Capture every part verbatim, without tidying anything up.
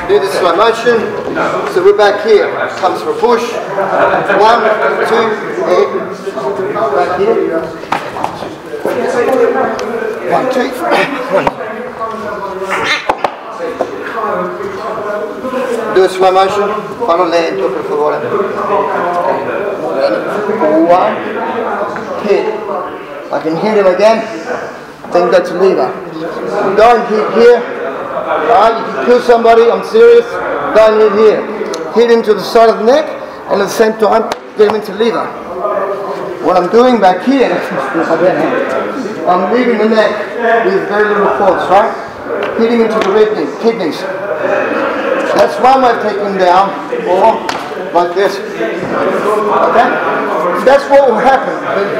Do the slow motion. So we're back here. Comes for a push. One, two, eight. Back here. One, two, do a slow motion. Fallo lento, per favore. One. Hit. I can hit him again. Then go to lever. Don't hit here. Alright, you can kill somebody, I'm serious. Don't hit here. Hit him to the side of the neck, and at the same time, get him into lever. What I'm doing back here, I'm leaving the neck with very little force, right? Hitting into the kidneys. That's one way of taking him down, or like this. Okay? That's what will happen.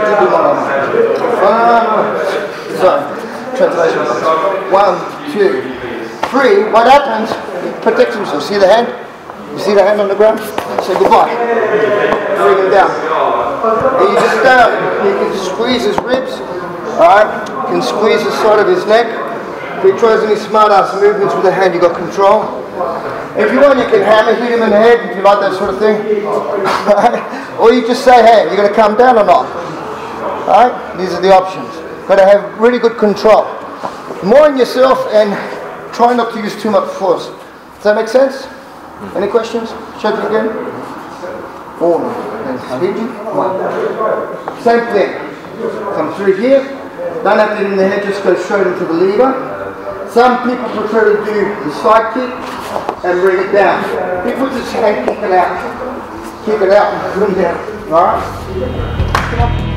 So, translation. One, two, three. What happens? He protects himself. See the hand? You see the hand on the ground? Say goodbye. Bring him down. And you just down. You can squeeze his ribs. Alright? You can squeeze the side of his neck. If he tries any smart ass movements with the hand, you got control. If you want, you can hammer hit him in the head if you like that sort of thing. Or you just say, hey, you're going to come down or not? Alright? These are the options. Got to have really good control. More on yourself and try not to use too much force. Does that make sense? Any questions? Show it again. One. And speaking. One. Same thing. Come through here. Don't have to hit in the head, just go straight into the lever. Some people prefer to do the side kick and bring it down. People just hand kick it out. Kick it out and put them down. Alright?